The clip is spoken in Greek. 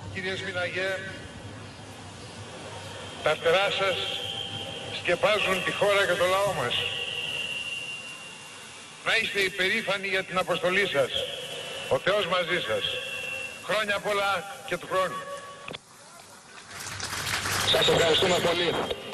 Κύριε Σμιναγέ, τα φτερά σας σκεπάζουν τη χώρα και το λαό μας. Να είστε υπερήφανοι για την αποστολή σας. Ο Θεός μαζί σας. Χρόνια πολλά και του χρόνου. Σας ευχαριστούμε πολύ.